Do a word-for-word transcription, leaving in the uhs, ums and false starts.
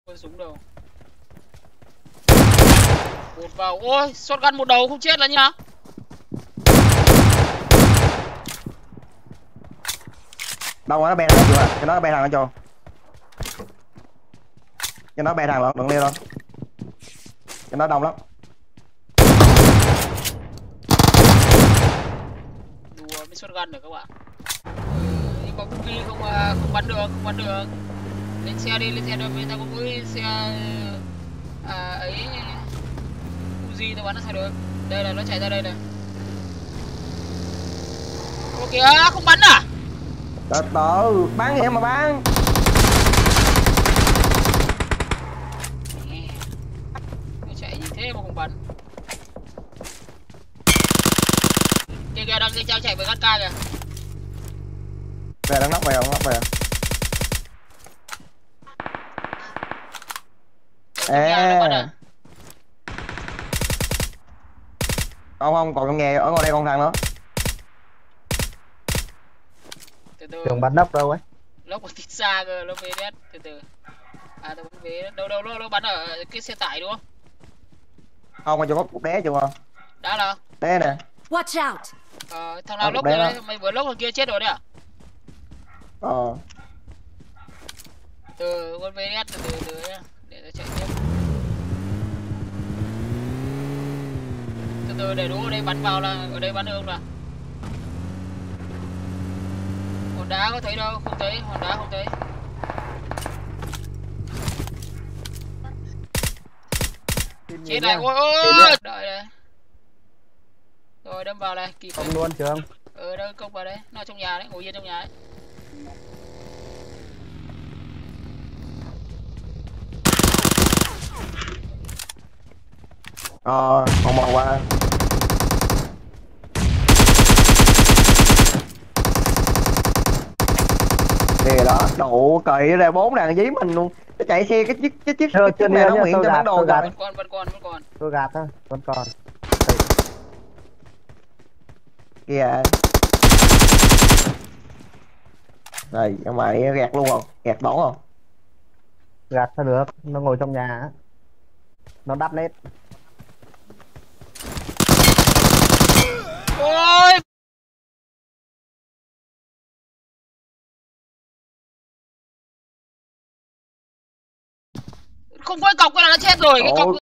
Con súng đâu? Một vào, ôi, shotgun một đầu không chết là như nào? Đâu mà nó bè thằng chưa, cho nó bè thằng nó cho cho nó bè thằng lắm, đừng leo đâu, cho nó đông lắm. Đùa với shotgun được các bạn. Ừ, nhưng mà cũng đi không không bắn được, không bắn được. Lên xe đi, lên xe được, người ta có mỗi xe à, ấy Uzi tao bắn nó sao được. Đây là nó chạy ra đây này. Ô kìa, không bắn à? Từ từ, bắn em mà bắn. Nó chạy như thế mà không bắn. Kìa kìa, đang chạy chạy với gắt ca kìa. Về đang nóc về, đang nóc về. Ê, không không còn con nghề ở ngoài đây con thằng nữa. Từ từ. Trường bắn nóc đâu ấy? Lốc còn tít xa cơ, nó về đét từ từ. À tao bắn về đâu đâu nó, nó bắn ở cái xe tải đúng không? Không, mà chỗ có cục đé chưa? Đã là. Đé nè. Watch out. Ờ, thằng nào lốc đấy, mày vừa lốc thằng kia chết rồi đấy à? Ờ. Từ con vê ét từ từ từ nhá, để tao chạy tiếp. Từ từ để đố ở đây bắn vào là ở đây bắn được không nào? Hòn đá có thấy đâu, không thấy, hòn đá không thấy. Chết này, ôi ôi, đợi đây. Rồi đâm vào này, kịp. Không luôn Trường. Ừ đâu công vào đây, nó trong nhà đấy, ngồi yên trong nhà đấy. Ờ, còn một qua. Kìa đó, đủ cậy ra bốn đàn dí mình luôn. Nó chạy xe cái chiếc cái chiếc cái chiếc này nó nguyện cho bản đồ rồi. Vẫn còn vẫn còn vẫn còn. Tôi gạt thôi, vẫn còn. Kìa. Đây, cho mày gạt luôn không? Gạt bóng không? Gạt sao được, nó ngồi trong nhà á. Nó đắp nét. Ôi! Không có cái cọc cái là nó chết rồi, cái cọc